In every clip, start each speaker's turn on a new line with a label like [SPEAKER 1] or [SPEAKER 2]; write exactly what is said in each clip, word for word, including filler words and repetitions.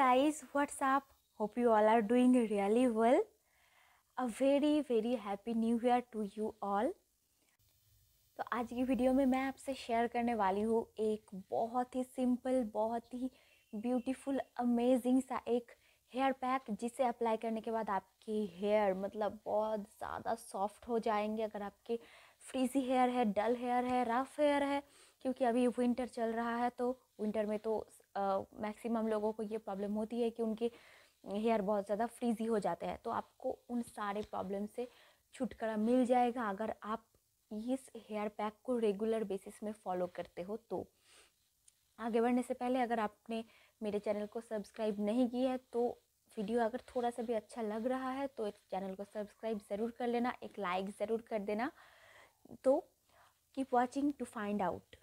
[SPEAKER 1] guys, what's up? Hope you all are doing really well. A very very happy new year to you all. तो आज की video में मैं आपसे share करने वाली हूँ एक बहुत ही सिंपल, बहुत ही ब्यूटीफुल, अमेजिंग सा एक हेयर पैक जिसे अप्लाई करने के बाद आपके हेयर मतलब बहुत ज़्यादा सॉफ्ट हो जाएंगे। अगर आपके फ्रीजी हेयर है, डल हेयर है, रफ हेयर है, क्योंकि अभी विंटर चल रहा है तो विंटर में तो मैक्सिमम लोगों को ये प्रॉब्लम होती है कि उनके हेयर बहुत ज़्यादा फ्रीजी हो जाते हैं। तो आपको उन सारे प्रॉब्लम से छुटकारा मिल जाएगा अगर आप इस हेयर पैक को रेगुलर बेसिस में फॉलो करते हो। तो आगे बढ़ने से पहले अगर आपने मेरे चैनल को सब्सक्राइब नहीं किया है तो वीडियो अगर थोड़ा सा भी अच्छा लग रहा है तो इस चैनल को सब्सक्राइब ज़रूर कर लेना, एक लाइक ज़रूर कर देना। तो keep watching to find out.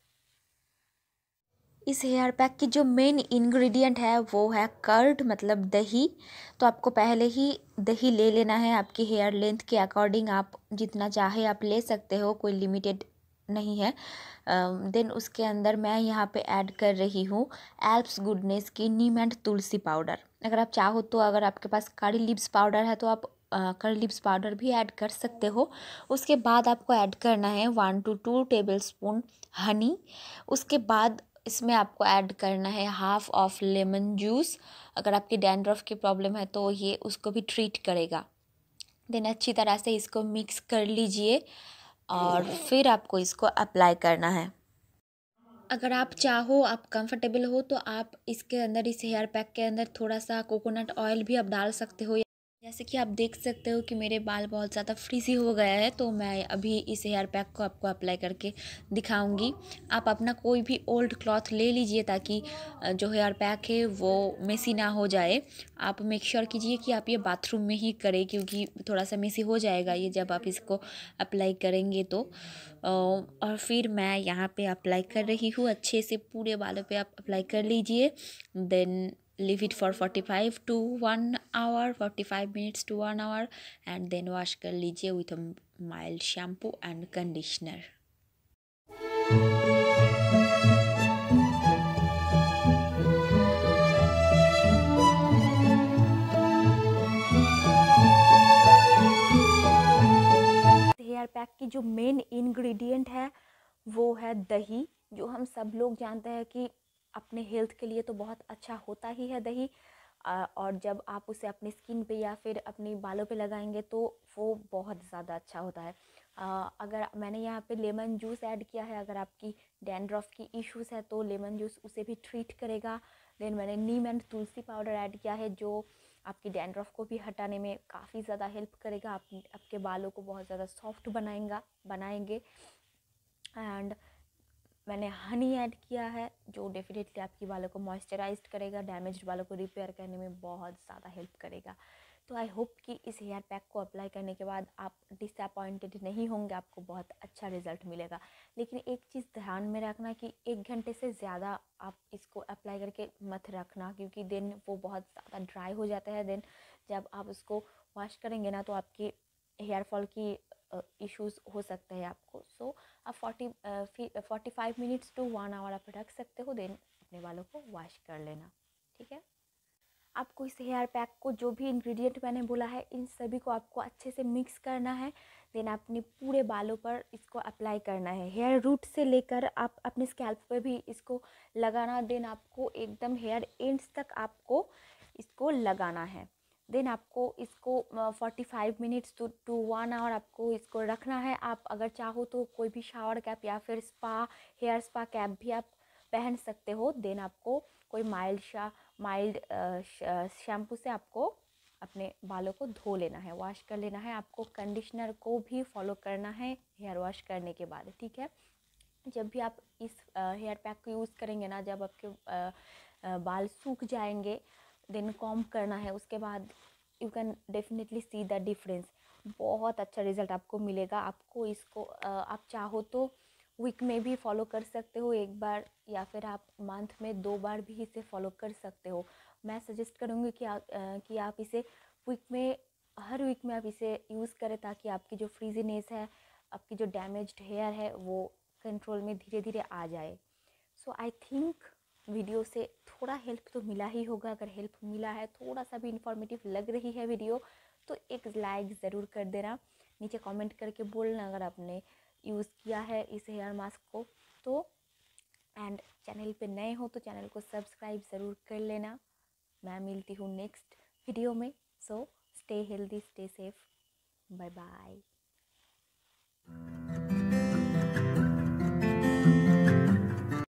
[SPEAKER 1] इस हेयर पैक की जो मेन इंग्रेडिएंट है वो है कर्ड, मतलब दही। तो आपको पहले ही दही ले लेना है। आपकी हेयर लेंथ के अकॉर्डिंग आप जितना चाहे आप ले सकते हो, कोई लिमिटेड नहीं है। देन uh, उसके अंदर मैं यहाँ पे ऐड कर रही हूँ एल्प्स गुडनेस की नीम एंड तुलसी पाउडर। अगर आप चाहो तो अगर आपके पास करी लीव्स पाउडर है तो आप करी लीव्स पाउडर भी ऐड कर सकते हो। उसके बाद आपको ऐड करना है one to two tablespoon honey. उसके बाद इसमें आपको ऐड करना है हाफ ऑफ लेमन जूस। अगर आपकी डैंड्रफ की प्रॉब्लम है तो ये उसको भी ट्रीट करेगा। देन अच्छी तरह से इसको मिक्स कर लीजिए और फिर आपको इसको अप्लाई करना है। अगर आप चाहो, आप कंफर्टेबल हो तो आप इसके अंदर, इस हेयर पैक के अंदर थोड़ा सा कोकोनट ऑयल भी आप डाल सकते हो। जैसे कि आप देख सकते हो कि मेरे बाल बहुत ज़्यादा फ्रीजी हो गया है तो मैं अभी इस हेयर पैक को आपको अप्लाई करके दिखाऊंगी। आप अपना कोई भी ओल्ड क्लॉथ ले लीजिए ताकि जो हेयर पैक है वो मेसी ना हो जाए। आप मेक श्योर कीजिए कि आप ये बाथरूम में ही करें क्योंकि थोड़ा सा मेसी हो जाएगा ये जब आप इसको अप्लाई करेंगे तो। और फिर मैं यहाँ पे अप्लाई कर रही हूँ अच्छे से, पूरे बालों पे आप अप्लाई कर लीजिए। Then leave it for forty-five to one hour, forty-five minutes to one hour and then wash कर लीजिए with a mild shampoo and conditioner। Hair pack की जो मेन इंग्रेडिएंट है वो है दही, जो हम सब लोग जानते हैं कि अपने हेल्थ के लिए तो बहुत अच्छा होता ही है दही। और जब आप उसे अपनी स्किन पे या फिर अपनी बालों पे लगाएंगे तो वो बहुत ज़्यादा अच्छा होता है। अगर मैंने यहाँ पे लेमन जूस ऐड किया है, अगर आपकी डैंड्रफ की इश्यूज़ है तो लेमन जूस उसे भी ट्रीट करेगा। देन मैंने नीम एंड तुलसी पाउडर ऐड किया है जो आपकी डैंड्रफ को भी हटाने में काफ़ी ज़्यादा हेल्प करेगा, आप, आपके बालों को बहुत ज़्यादा सॉफ्ट बनाएगा बनाएंगे एंड मैंने हनी ऐड किया है जो डेफिनेटली आपकी बालों को मॉइस्चराइज्ड करेगा, डैमेज्ड बालों को रिपेयर करने में बहुत ज़्यादा हेल्प करेगा। तो आई होप कि इस हेयर पैक को अप्लाई करने के बाद आप डिसअपॉइंटेड नहीं होंगे, आपको बहुत अच्छा रिजल्ट मिलेगा। लेकिन एक चीज़ ध्यान में रखना कि एक घंटे से ज़्यादा आप इसको अप्लाई करके मत रखना क्योंकि देन वो बहुत ज़्यादा ड्राई हो जाता है। देन जब आप उसको वॉश करेंगे ना तो आपकी हेयर फॉल की इश्यूज़ uh, हो सकते हैं आपको। सो so, आप forty forty five minutes to one hour आप रख सकते हो, देन अपने बालों को वॉश कर लेना। ठीक है, आपको इस हेयर पैक को जो भी इंग्रेडिएंट मैंने बोला है इन सभी को आपको अच्छे से मिक्स करना है। देन अपने पूरे बालों पर इसको अप्लाई करना है, हेयर रूट से लेकर आप अपने स्कैल्प पे भी इसको लगाना। देन आपको एकदम हेयर एंड्स तक आपको इसको लगाना है। देन आपको इसको forty five minutes to to one hour आपको इसको रखना है। आप अगर चाहो तो कोई भी शावर कैप या फिर स्पा हेयर स्पा कैप भी आप पहन सकते हो। देन आपको कोई माइल्ड शा माइल्ड शैम्पू से आपको अपने बालों को धो लेना है, वॉश कर लेना है। आपको कंडीशनर को भी फॉलो करना है हेयर वॉश करने के बाद। ठीक है, जब भी आप इस हेयर पैक को यूज़ करेंगे ना, जब आपके आ, आ, बाल सूख जाएंगे देन कॉम्ब करना है, उसके बाद you can definitely see the difference. बहुत अच्छा रिजल्ट आपको मिलेगा। आपको इसको आ, आप चाहो तो वीक में भी फॉलो कर सकते हो एक बार, या फिर आप मंथ में दो बार भी इसे फॉलो कर सकते हो। मैं सजेस्ट करूँगी कि आ, कि आप इसे वीक में, हर वीक में आप इसे यूज़ करें ताकि आपकी जो फ्रीजीनेस है, आपकी जो डैमेज्ड हेयर है वो कंट्रोल में धीरे धीरे आ जाए। सो आई थिंक वीडियो से थोड़ा हेल्प तो मिला ही होगा। अगर हेल्प मिला है, थोड़ा सा भी इन्फॉर्मेटिव लग रही है वीडियो, तो एक लाइक ज़रूर कर देना। नीचे कमेंट करके बोलना अगर आपने यूज़ किया है इस हेयर मास्क को तो। एंड चैनल पे नए हो तो चैनल को सब्सक्राइब ज़रूर कर लेना। मैं मिलती हूँ नेक्स्ट वीडियो में। So stay healthy, stay safe, bye bye.